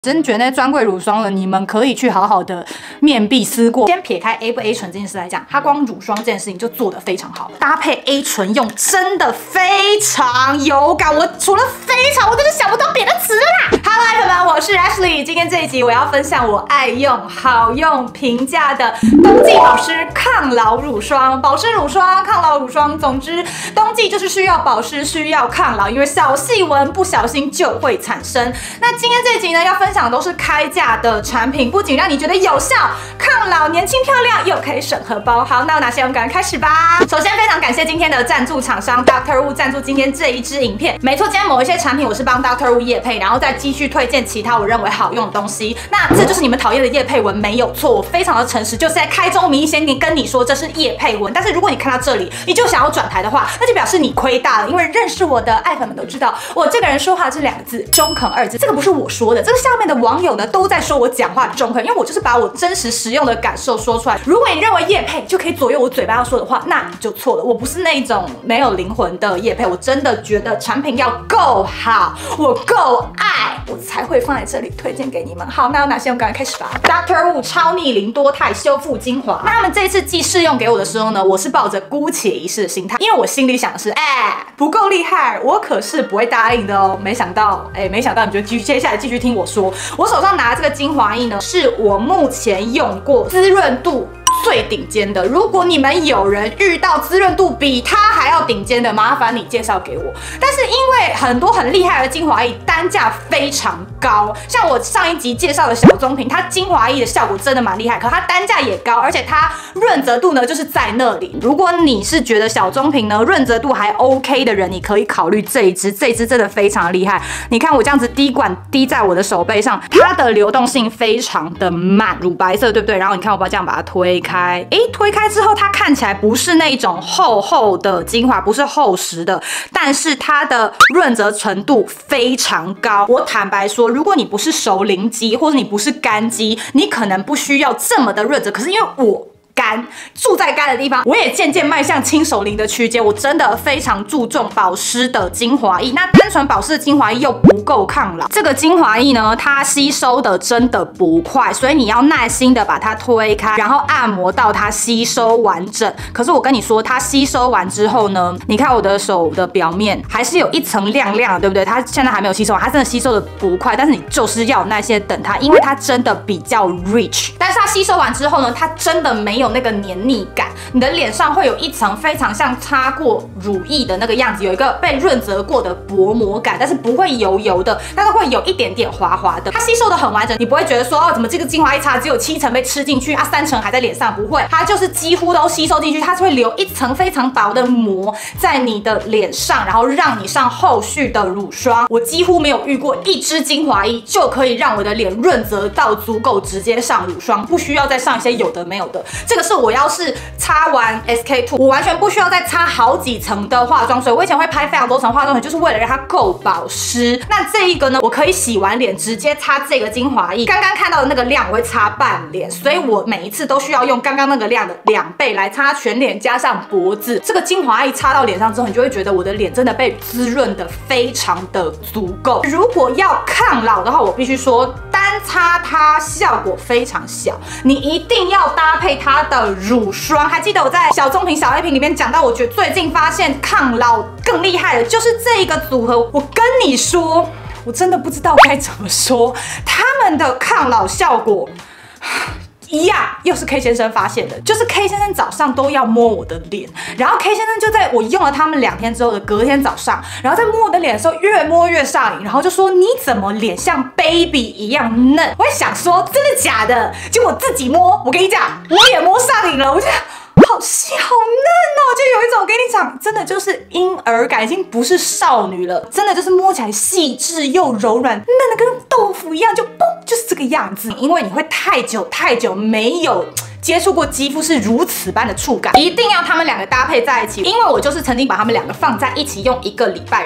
真觉得那专柜乳霜的，你们可以去好好的面壁思过。先撇开 A 不 A 醇这件事来讲，它光乳霜这件事情就做得非常好，搭配 A 醇用真的非常有感。我除了非常，我真的想不到别的词了啦。Hello， 爱粉们，我是 Ashley。今天这一集我要分享我爱用、好用、平价的冬季保湿抗老乳霜、保湿乳霜、抗老乳霜。总之，冬季就是需要保湿、需要抗老，因为小细纹不小心就会产生。那今天这一集呢，要分享的都是开价的产品，不仅让你觉得有效、抗老、年轻漂亮，又可以省荷包。好，那有哪些？我们赶快开始吧。首先，非常感谢今天的赞助厂商 Dr. Wu 赞助今天这一支影片。没错，今天某一些产品我是帮 Dr. Wu 业配，然后再继续推荐其他我认为好用的东西。那这就是你们讨厌的业配文，没有错，我非常的诚实，就是在开宗明义先跟你说这是业配文。但是如果你看到这里，你就想要转台的话，那就表示你亏大了，因为认识我的爱粉们都知道，我这个人说话这两个字中肯二字，这个不是我说的，这个下面的网友呢都在说我讲话中肯，因为我就是把我真实实用的感受说出来。如果你认为业配就可以左右我嘴巴要说的话，那你就错了。我不是那种没有灵魂的业配，我真的觉得产品要够好，我够爱，我才会放在这里推荐给你们。好，那有哪些？我们赶快开始吧。Dr. Wu 超逆龄多肽修复精华，那他们这一次寄试用给我的时候呢，我是抱着姑且一试的心态，因为我心里想的是，不够厉害，我可是不会答应的哦。没想到你就接下来继续听我说。我手上拿的这个精华液呢，是我目前用过滋润度最顶尖的。如果你们有人遇到滋润度比它还要顶尖的，麻烦你介绍给我。但是因为很多很厉害的精华液单价非常高，像我上一集介绍的小棕瓶，它精华液的效果真的蛮厉害，可它单价也高，而且它润泽度呢就是在那里。如果你是觉得小棕瓶呢润泽度还 OK 的人，你可以考虑这一支，这一支真的非常厉害。你看我这样子滴管滴在我的手背上，它的流动性非常的慢，乳白色对不对？然后你看我这样把它推开，推开之后它看起来不是那种厚厚的精华，不是厚实的，但是它的润泽程度非常高。我坦白说，如果你不是熟龄肌，或者你不是干肌，你可能不需要这么的润泽。可是因为我干，住在干的地方，我也渐渐迈向轻熟龄的区间。我真的非常注重保湿的精华液，那单纯保湿的精华液又不够抗老。这个精华液呢，它吸收的真的不快，所以你要耐心的把它推开，然后按摩到它吸收完整。可是我跟你说，它吸收完之后呢，你看我的手的表面还是有一层亮亮的，对不对？它现在还没有吸收完，它真的吸收的不快，但是你就是要有耐心的等它，因为它真的比较 rich。但是它吸收完之后呢，它真的没有那个黏腻感，你的脸上会有一层非常像擦过乳液的那个样子，有一个被润泽过的薄膜感，但是不会油油的，但是会有一点点滑滑的。它吸收的很完整，你不会觉得说怎么这个精华一擦只有7成被吃进去3成还在脸上，不会，它就是几乎都吸收进去，它是会留一层非常薄的膜在你的脸上，然后让你上后续的乳霜。我几乎没有遇过一支精华液就可以让我的脸润泽到足够直接上乳霜，不需要再上一些有的没有的。这个是我要是擦完 SK2， 我完全不需要再擦好几层的化妆水。我以前会拍非常多层化妆水，就是为了让它够保湿。那这一个呢，我可以洗完脸直接擦这个精华液。刚刚看到的那个量我会擦半脸，所以我每一次都需要用刚刚那个量的2倍来擦全脸加上脖子。这个精华液擦到脸上之后，你就会觉得我的脸真的被滋润的非常的足够。如果要抗老的话，我必须说单擦它效果非常小，你一定要搭配它的乳霜。还记得我在小棕瓶、小 A 瓶里面讲到，我觉得最近发现抗老更厉害的就是这一个组合。我跟你说，我真的不知道该怎么说，他们的抗老效果一样，又是 K 先生发现的，就是 K 先生早上都要摸我的脸，然后 K 先生就在我用了他们2天之后的隔天早上，然后在摸我的脸的时候越摸越上瘾，然后就说你怎么脸像 baby 一样嫩？我也想说真的假的，结果自己摸，我跟你讲，我也摸上瘾了，我就好细好嫩哦，就有一种我跟你讲，真的就是婴儿感，已经不是少女了，真的就是摸起来细致又柔软，嫩的跟豆腐一样，就嘣，就是这个样子。因为你会太久没有接触过肌肤是如此般的触感，一定要他们2个搭配在一起。因为我就是曾经把他们2个放在一起用1个礼拜，然后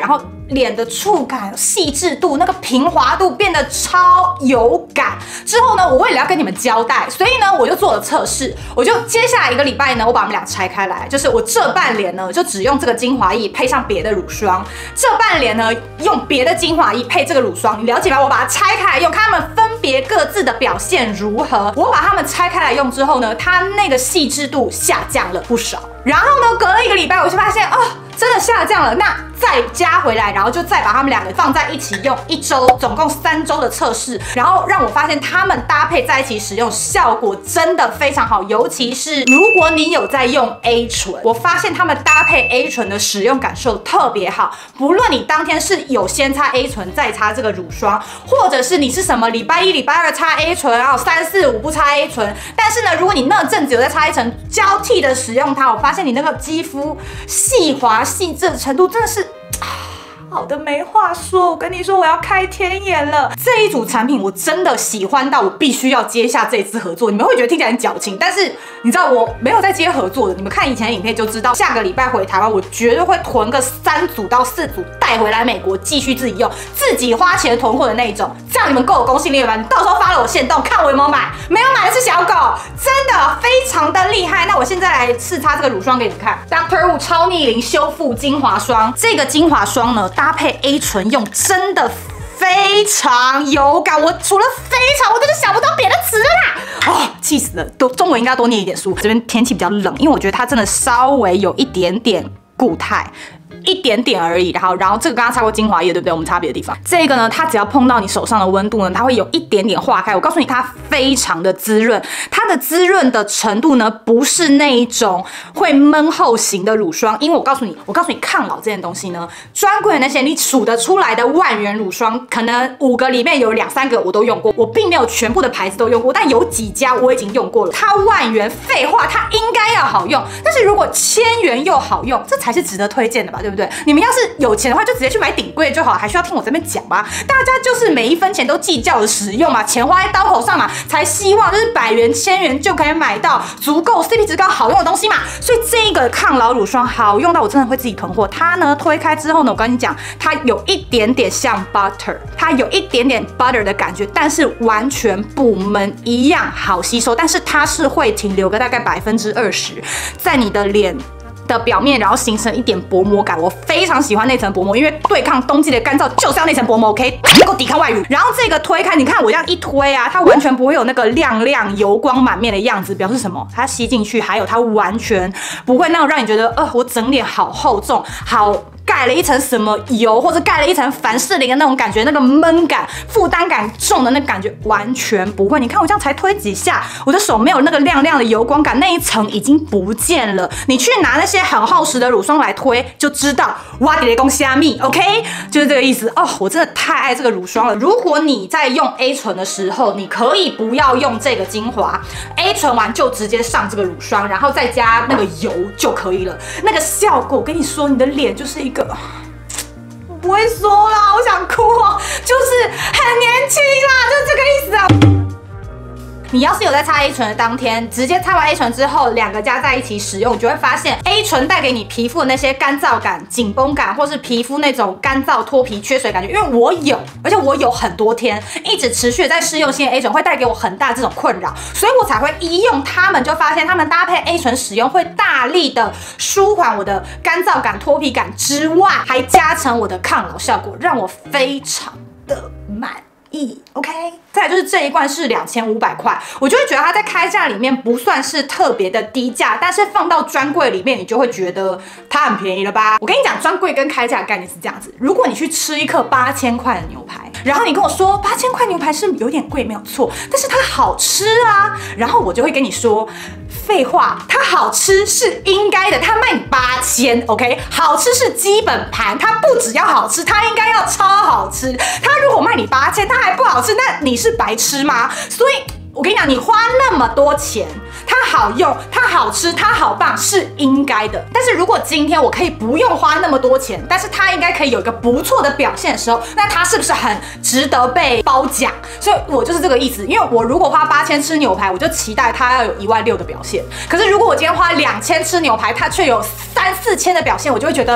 脸的触感、细致度、那个平滑度变得超有感。之后呢，我为了要跟你们交代，所以呢，我就做了测试。我就接下来1个礼拜呢，我把它们俩拆开来，就是我这半脸呢，就只用这个精华液配上别的乳霜，这半脸呢用别的精华液配这个乳霜，你了解吧？我把它拆开来用，看它们分别各自的表现如何。我把它们拆开来用之后呢，它那个细致度下降了不少。然后呢，隔了1个礼拜，我就发现哦，真的下降了。那再加回来，然后就再把它们2个放在一起用1周，总共3周的测试，然后让我发现它们搭配在一起使用效果真的非常好。尤其是如果你有在用 A 醇，我发现它们搭配 A 醇的使用感受特别好。不论你当天是有先擦 A 醇再擦这个乳霜，或者是你是什么礼拜1、礼拜2擦 A 醇，然后3、4、5不擦 A 醇，但是呢，如果你那阵子有在擦 A 醇，交替的使用它，我发现你那个肌肤细滑细致的程度真的是好的没话说。我跟你说，我要开天眼了。这一组产品我真的喜欢到我必须要接下这一次合作。你们会觉得听起来很矫情，但是你知道我没有在接合作的。你们看以前的影片就知道，下个礼拜回台湾，我绝对会囤个3组到4组带回来美国继续自己用，自己花钱囤货的那一种。这样你们够有公信力了吧？你到时候发了我限动，看我有没有买，没有买的是小狗，真的非常的厉害。那我现在来试擦这个乳霜给你们看 ，Dr. Wu 超逆龄修复精华霜。这个精华霜呢，搭配 A 醇用，真的非常有感。我除了非常，我真的想不到别的词了啦！哦，气死了！中文应该多念一点书。这边天气比较冷，因为我觉得它真的稍微有一点点固态。一点点而已，然后这个刚刚擦过精华液，对不对？我们擦别的地方。这个呢，它只要碰到你手上的温度呢，它会有一点点化开。我告诉你，它非常的滋润，它的滋润的程度呢，不是那一种会闷厚型的乳霜。因为我告诉你，抗老这件东西呢，专柜的那些你数得出来的万元乳霜，可能5个里面有2、3个我都用过，我并没有全部的牌子都用过，但有几家我已经用过了。它万元，废话，它应该要好用。但是如果1000元又好用，这才是值得推荐的吧？对不对？你们要是有钱的话，就直接去买顶贵就好，还需要听我这边讲吗？大家就是每1分钱都计较的使用嘛，钱花在刀口上嘛，才希望就是100元、1000元就可以买到足够 CP 值高、好用的东西嘛。所以这个抗老乳霜好用到我真的会自己囤货。它呢推开之后呢，我跟你讲，它有一点点像 butter， 它有一点点 butter 的感觉，但是完全不闷，一样好吸收。但是它是会停留个大概20%，在你的脸的表面，然后形成一点薄膜感。我非常喜欢那层薄膜，因为对抗冬季的干燥就是要那层薄膜 ，OK， 能够抵抗外雨。然后这个推开，你看我这样一推啊，它完全不会有那个亮亮油光满面的样子，表示什么？它吸进去，还有它完全不会那种让你觉得，我整脸好厚重，好。盖了一层什么油，或者盖了一层凡士林的那种感觉，那个闷感、负担感重的那个感觉完全不会。你看我这样才推几下，我的手没有那个亮亮的油光感，那一层已经不见了。你去拿那些很厚实的乳霜来推，就知道哇底雷公虾米 ，OK， 就是这个意思哦。我真的太爱这个乳霜了。如果你在用 A 醇的时候，你可以不要用这个精华 ，A 醇完就直接上这个乳霜，然后再加那个油就可以了。那个效果，我跟你说，你的脸就是一个。我不会说啦，我想哭哦，就是很年轻啦，就是这个意思啊。你要是有在擦 A 醇的当天，直接擦完 A 醇之后，2个加在一起使用，你就会发现 A 醇带给你皮肤的那些干燥感、紧绷感，或是皮肤那种干燥脱皮、缺水感觉。因为我有，而且我有很多天一直持续的在试用新的 A 醇，会带给我很大这种困扰，所以我才会一用它们就发现它们搭配 A 醇使用会大力的舒缓我的干燥感、脱皮感之外，还加成我的抗老效果，让我非常的满意。OK， 再来就是这一罐是2500块，我就会觉得它在开价里面不算是特别的低价，但是放到专柜里面，你就会觉得它很便宜了吧？我跟你讲，专柜跟开价的概念是这样子：如果你去吃一颗8000块的牛排，然后你跟我说8000块牛排是有点贵，没有错，但是它好吃啊，然后我就会跟你说。废话，它好吃是应该的，它卖你8000 ，OK， 好吃是基本盘，它不只要好吃，它应该要超好吃。它如果卖你8000，它还不好吃，那你是白痴吗？所以我跟你讲，你花那么多钱，它好用，它好吃，它好棒，是应该的。但是如果今天我可以不用花那么多钱，但是它应该可以有一个不错的表现的时候，那它是不是很值得被褒奖？所以我就是这个意思。因为我如果花8000吃牛排，我就期待它要有16000的表现。可是如果我今天花2000吃牛排，它却有3、4千的表现，我就会觉得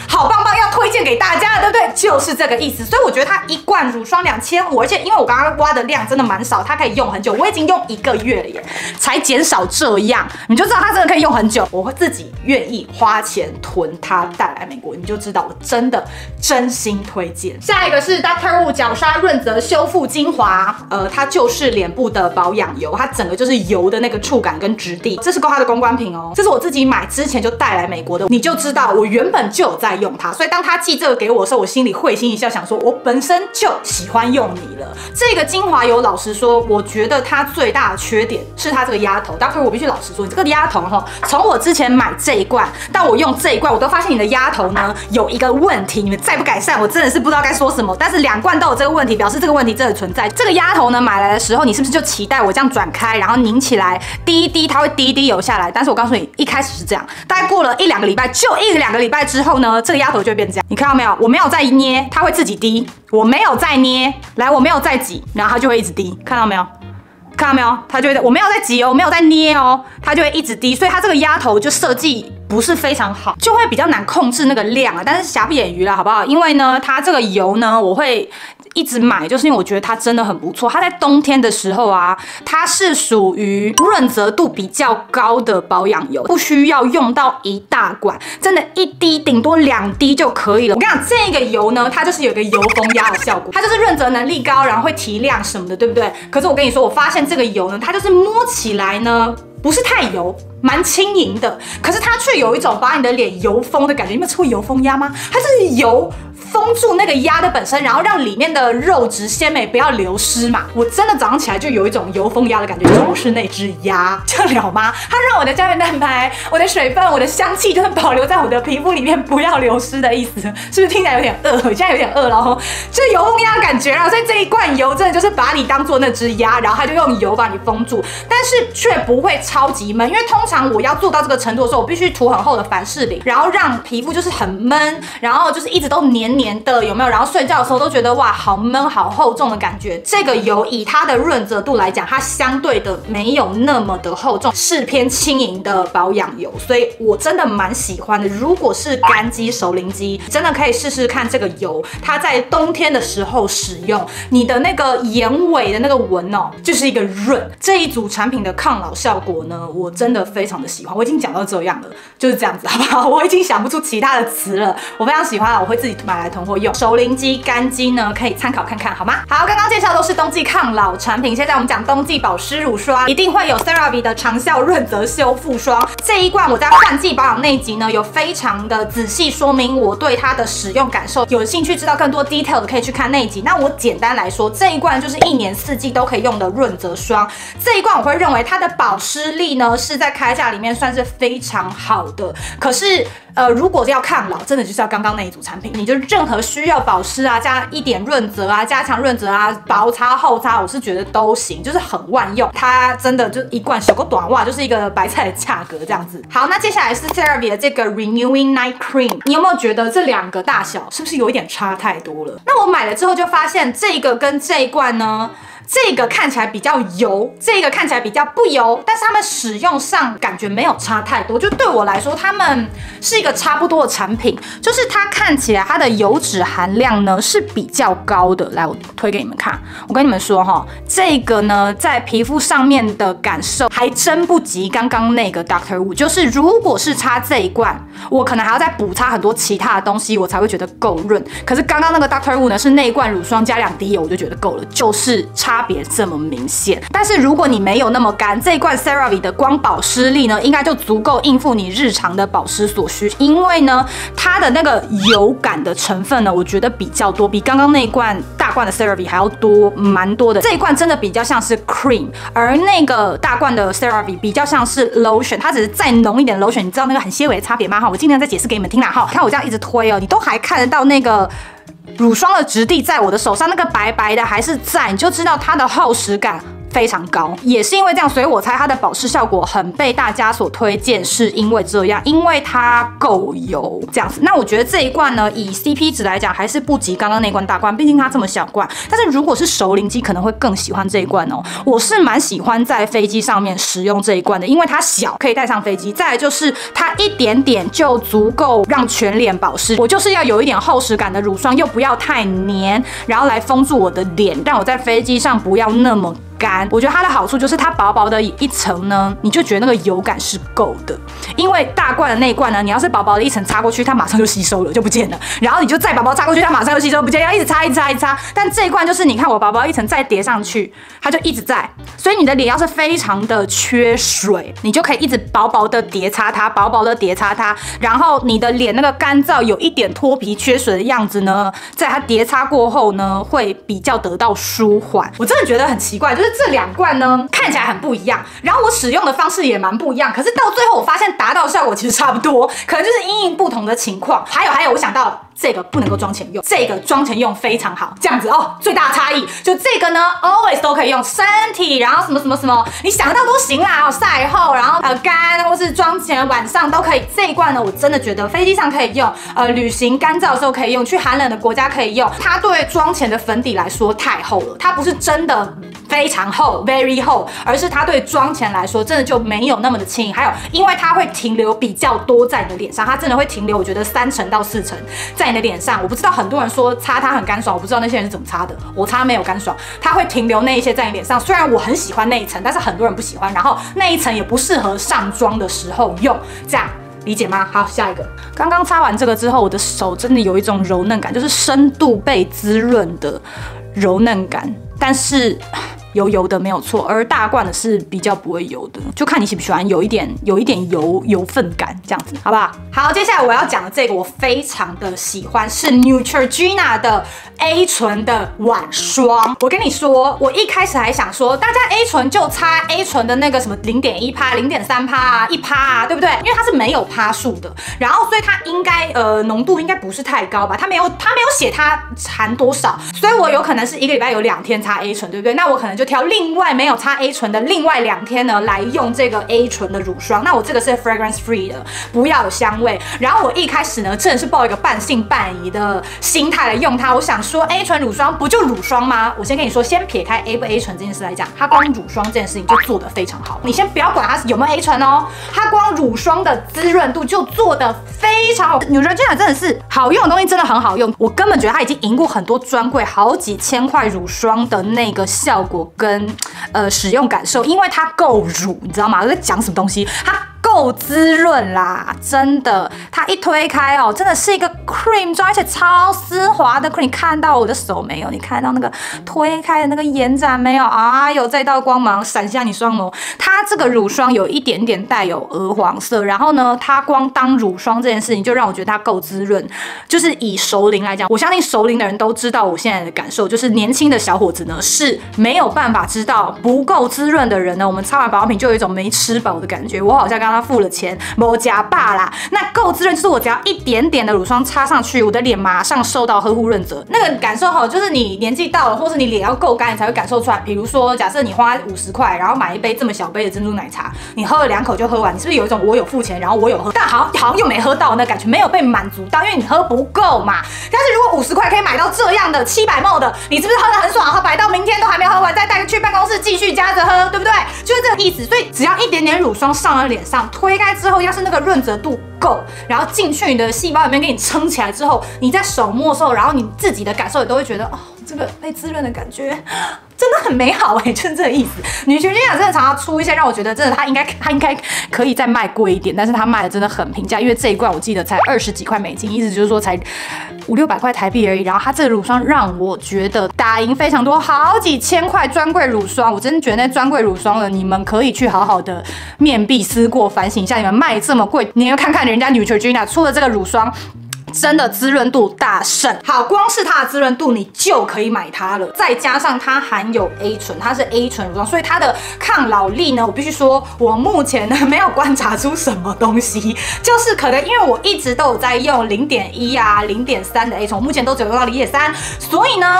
好棒棒要推荐给大家了，对不对？就是这个意思。所以我觉得它一罐乳霜2500，而且因为我刚刚挖的量真的蛮少，它可以用很久。我已经用1个月了耶，才减少这样，你就知道它真的可以用很久。我会自己愿意花钱囤它带来美国，你就知道我真的真心推荐。下一个是 Dr. Wu 角鲨润泽修复精华，它就是脸部的保养油，它整个就是油的那个触感跟质地。这是它的公关品哦，这是我自己买之前就带来美国的，你就知道我原本就有在用它，所以当他寄这个给我的时候，我心里会心一笑，想说我本身就喜欢用你了。这个精华油，老实说，我觉得它最大的缺点是它这个压头。Dr. 我必须老实说，你这个压头哈，从我之前买这一罐到我用这一罐，我都发现你的压头呢有一个问题，你们再不改善，我真的是不知道该说什么。但是2罐都有这个问题，表示这个问题真的存在。这个压头呢，买来的时候，你是不是就期待我这样转开，然后拧起来滴一滴，它会滴一滴油下来？但是我告诉你，一开始是这样，大概过了1-2个礼拜，就1-2个礼拜之后呢，这个压头就会变这样。你看到没有？我没有再捏，它会自己滴；我没有再捏，来，我没有再挤，然后它就会一直滴。看到没有？看到没有？它就会，我没有在挤哦，我没有在捏哦，它就会一直滴。所以它这个压头就设计不是非常好，就会比较难控制那个量啊。但是瑕不掩瑜啦，好不好？因为呢，它这个油呢，我会一直买，就是因为我觉得它真的很不错。它在冬天的时候啊，它是属于润泽度比较高的保养油，不需要用到1大罐，真的1滴顶多2滴就可以了。我跟你讲，这个油呢，它就是有一个油封压的效果，它就是润泽能力高，然后会提亮什么的，对不对？可是我跟你说，我发现这个油呢，它就是摸起来呢不是太油，蛮轻盈的，可是它却有一种把你的脸油封的感觉。你有没有吃过油封鸭吗？它就是油封住那个鸭的本身，然后让里面的肉质鲜美不要流失嘛。我真的早上起来就有一种油封鸭的感觉，就是那只鸭，这样了吗？它让我的胶原蛋白、我的水分、我的香气，就是保留在我的皮肤里面，不要流失的意思。是不是听起来有点饿？我现在有点饿了哦，就是油封鸭的感觉啦。所以这一罐油真的就是把你当做那只鸭，然后它就用油把你封住，但是却不会超级闷，因为通常我要做到这个程度的时候，我必须涂很厚的凡士林，然后让皮肤就是很闷，然后就是一直都黏黏的，有没有？然后睡觉的时候都觉得哇，好闷、好厚重的感觉。这个油以它的润泽度来讲，它相对的没有那么的厚重，是偏轻盈的保养油，所以我真的蛮喜欢的。如果是干肌、熟龄肌，真的可以试试看这个油。它在冬天的时候使用，你的那个眼尾的那个纹哦，就是一个润。这一组产品的抗老效果呢，我真的非常的喜欢。我已经讲到这样了，就是这样子，好不好？我已经想不出其他的词了。我非常喜欢了，我会自己买来囤货用。熟龄肌、干肌呢，可以参考看看，好吗？好，刚刚介绍都是冬季抗老产品，现在我们讲冬季保湿乳霜，一定会有 CeraVe 的长效润泽修复霜。这一罐我在换季保养那一集呢，有非常的仔细说明我对它的使用感受。有兴趣知道更多 detail 的，可以去看那一集。那我简单来说，这一罐就是1年4季都可以用的润泽霜。这一罐我会认为它的保湿力呢，是在开价里面算是非常好的。可是如果要抗老，真的就是要刚刚那一组产品，你就任何需要保湿啊，加一点润泽啊，加强润泽啊，薄擦厚擦，我是觉得都行，就是很万用。它真的就一罐小个短袜，就是一个白菜的价格这样子。好，那接下来是 CeraVe 的这个 Renewing Night Cream， 你有没有觉得这2个大小是不是有一点差太多了？那我买了之后就发现这个跟这一罐呢，这个看起来比较油，这个看起来比较不油，但是它们使用上感觉没有差太多。就对我来说，它们是一个差不多的产品，就是它看起来它的油脂含量呢是比较高的。来，我推给你们看。我跟你们说哈，这个呢在皮肤上面的感受还真不及刚刚那个 Dr. Wu。就是如果是擦这一罐，我可能还要再补擦很多其他的东西，我才会觉得够润。可是刚刚那个 Dr. Wu 呢是那一罐乳霜加2滴油，我就觉得够了，就是差别这么明显。但是如果你没有那么干，这一罐 CeraVe 的光保湿力呢，应该就足够应付你日常的保湿所需。因为呢，它的那个油感的成分呢，我觉得比较多，比刚刚那一罐大罐的 CeraVe 还要多，蛮多的。这一罐真的比较像是 cream， 而那个大罐的 CeraVe 比较像是 lotion， 它只是再浓一点的 lotion。你知道那个很些微的差别吗？哈，我尽量再解释给你们听啦。哈，看我这样一直推哦，你都还看得到那个乳霜的质地在我的手上，那个白白的还是在，你就知道它的厚实感非常高，也是因为这样，所以我猜它的保湿效果很被大家所推荐，是因为这样，因为它够油这样子。那我觉得这一罐呢，以 CP 值来讲还是不及刚刚那罐大罐，毕竟它这么小罐。但是如果是熟龄肌，可能会更喜欢这一罐哦。我是蛮喜欢在飞机上面使用这一罐的，因为它小，可以带上飞机。再来就是它一点点就足够让全脸保湿。我就是要有一点厚实感的乳霜，又不要太黏，然后来封住我的脸，让我在飞机上不要那么干。我觉得它的好处就是它薄薄的一层呢，你就觉得那个油感是够的。因为大罐的那一罐呢，你要是薄薄的一层擦过去，它马上就吸收了，就不见了。然后你就再薄薄擦过去，它马上就吸收不见，要一直擦一直擦一直擦。但这一罐就是你看我薄薄一层再叠上去，它就一直在。所以你的脸要是非常的缺水，你就可以一直薄薄的叠擦它，薄薄的叠擦它。然后你的脸那个干燥有一点脱皮缺水的样子呢，在它叠擦过后呢，会比较得到舒缓。我真的觉得很奇怪，就是这两罐呢看起来很不一样，然后我使用的方式也蛮不一样，可是到最后我发现达到效果其实差不多，可能就是因应不同的情况。还有，我想到这个不能够妆前用，这个妆前用非常好，这样子哦。最大的差异就这个呢 ，always 都可以用身体，然后什么什么什么，你想得到都行啦。晒后，然后干或是妆前晚上都可以。这一罐呢，我真的觉得飞机上可以用，旅行干燥的时候可以用，去寒冷的国家可以用。它对妆前的粉底来说太厚了，它不是真的非常厚 ，very 厚，而是它对妆前来说真的就没有那么的轻盈。还有，因为它会停留比较多在你的脸上，它真的会停留，我觉得3成到4成在你的脸上。我不知道很多人说擦它很干爽，我不知道那些人是怎么擦的，我擦没有干爽，它会停留那一些在你脸上。虽然我很喜欢那一层，但是很多人不喜欢，然后那一层也不适合上妆的时候用，这样。理解吗？好，下一个。刚刚擦完这个之后，我的手真的有一种柔嫩感，就是深度被滋润的柔嫩感，但是油油的没有错，而大罐的是比较不会油的，就看你喜不喜欢有一点油分感这样子，好不好？好，接下来我要讲的这个我非常的喜欢，是 Neutrogena 的 A 醇的晚霜。我跟你说，我一开始还想说，大家 A 醇就擦 A 醇的那个什么0.1%、0.3%啊、1%啊，对不对？因为它是没有趴数的，然后所以它应该浓度应该不是太高吧？它没有写它含多少，所以我有可能是一个礼拜有2天擦 A 醇，对不对？那我可能就挑另外没有擦 A 醇的另外2天呢来用这个 A 醇的乳霜。那我这个是 fragrance free 的，不要有香味。然后我一开始呢真的是抱一个半信半疑的心态来用它，我想说 A 醇乳霜不就乳霜吗？我先跟你说，先撇开 A 不 A 醇这件事来讲，它光乳霜这件事情就做得非常好。你先不要管它有没有 A 醇哦，它光乳霜的滋润度就做得非常好。Neutrogena 真的是好用的东西，真的很好用。我根本觉得它已经赢过很多专柜好几千块乳霜的那个效果跟使用感受，因为它够乳，你知道吗？我在讲什么东西？它够滋润啦，真的，它一推开哦，真的是一个 cream 妆，而且超丝滑的 cream。你看到我的手没有？你看到那个推开的那个延展没有？啊，有这道光芒闪下你双眸。它这个乳霜有一点点带有鹅黄色，然后呢，它光当乳霜这件事情就让我觉得它够滋润。就是以熟龄来讲，我相信熟龄的人都知道我现在的感受，就是年轻的小伙子呢是没有办法知道不够滋润的人呢，我们擦完保养品就有一种没吃饱的感觉。我好像刚刚付了钱，没加罢啦。那够滋润就是我只要一点点的乳霜擦上去，我的脸马上受到呵护润泽。那个感受哈，就是你年纪到了，或是你脸要够干，你才会感受出来。比如说，假设你花50块，然后买一杯这么小杯的珍珠奶茶，你喝了2口就喝完，你是不是有一种我有付钱，然后我有喝，但好像又没喝到那感觉，没有被满足到，因为你喝不够嘛。但是如果50块可以买到这样的700ml的，你是不是喝得很爽？摆到明天都还没喝完，再带去办公室继续加着喝，对不对？就是这个意思。所以只要一点点乳霜上了脸上，推开之后，要是那个润泽度够，然后进去你的细胞里面给你撑起来之后，你在手摸的时候，然后你自己的感受也都会觉得哦，这个被滋润的感觉真的很美好哎，就是这个意思。Neutrogena真的常常出一些让我觉得真的它应该可以再卖贵一点，但是它卖的真的很平价，因为这一罐我记得才20几块美金，意思就是说才500-600块台币而已。然后它这个乳霜让我觉得打赢非常多好几千块专柜乳霜，我真的觉得那专柜乳霜了，你们可以去好好的面壁思过，反省一下，你们卖这么贵，你要看看人家 Neutrogena 出的这个乳霜。真的滋润度大胜，好，光是它的滋润度你就可以买它了，再加上它含有 A 醇，它是 A 醇乳霜，所以它的抗老力呢，我必须说，我目前呢没有观察出什么东西，就是可能因为我一直都有在用0.1啊、0.3的 A 醇，我目前都只有用到0.3，所以呢，单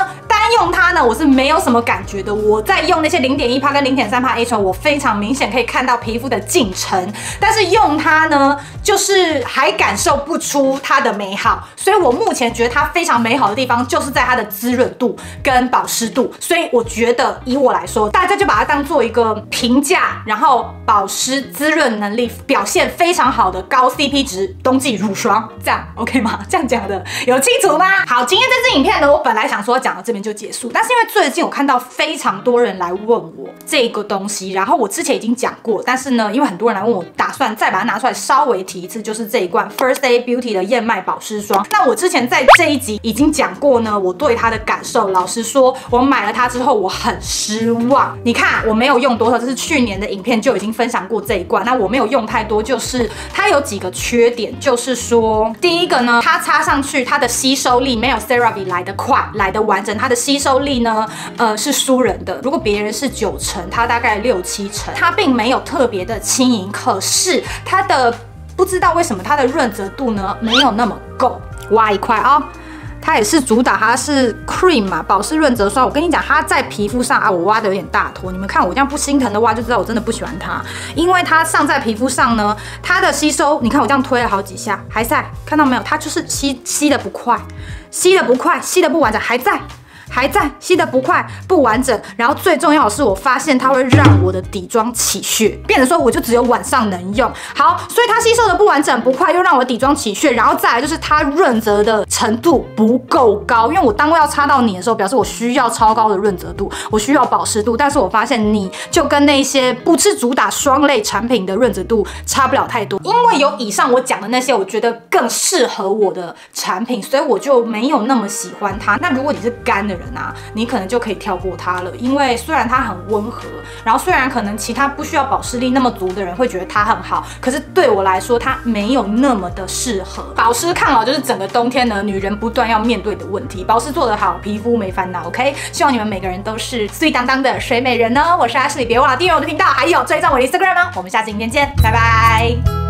用它呢，我是没有什么感觉的。我在用那些0.1%跟0.3%A 醇，我非常明显可以看到皮肤的进程，但是用它呢，就是还感受不出它的美好。所以我目前觉得它非常美好的地方，就是在它的滋润度跟保湿度。所以我觉得以我来说，大家就把它当做一个平价，然后保湿滋润能力表现非常好的高 CP 值冬季乳霜，这样 OK 吗？这样讲的有清楚吗？好，今天这支影片呢，我本来想说讲到这边就结束，但是因为最近我看到非常多人来问我这个东西，然后我之前已经讲过，但是呢，因为很多人来问我，打算再把它拿出来稍微提一次，就是这一罐 First Aid Beauty 的燕麦保湿霜。那我之前在这一集已经讲过呢，我对它的感受，老实说，我买了它之后我很失望。你看我没有用多少，这是去年的影片就已经分享过这一罐，那我没有用太多，就是它有几个缺点，就是说第一个呢，它擦上去它的吸收力没有 CeraVe 来得快，来得完整，它的吸收力呢，是输人的。如果别人是9成，它大概6、7成，它并没有特别的轻盈，可是它的不知道为什么它的润泽度呢没有那么够。挖一块啊。它也是主打，它是 cream 嘛，保湿润泽霜。我跟你讲，它在皮肤上啊，我挖的有点大坨，你们看我这样不心疼的挖，就知道我真的不喜欢它。因为它上在皮肤上呢，它的吸收，你看我这样推了好几下，还在，看到没有？它就是吸的不快，吸的不快，吸的不完整，还在。吸得不快不完整，然后最重要的是，我发现它会让我的底妆起屑，变成说我就只有晚上能用。好，所以它吸收的不完整不快，又让我底妆起屑，然后再来就是它润泽的程度不够高，因为我当要擦到你的时候，表示我需要超高的润泽度，我需要保湿度，但是我发现你就跟那些不是主打霜类产品的润泽度差不了太多，因为有以上我讲的那些，我觉得更适合我的产品，所以我就没有那么喜欢它。那如果你是干的人啊，你可能就可以跳过它了，因为虽然它很温和，然后虽然可能其他不需要保湿力那么足的人会觉得它很好，可是对我来说它没有那么的适合。保湿抗老就是整个冬天呢女人不断要面对的问题，保湿做得好，皮肤没烦恼。OK， 希望你们每个人都是碎当当的水美人呢。我是Ashley，别忘了订阅我的频道，还有追踪我的 Instagram 哦。我们下期影片见，拜拜。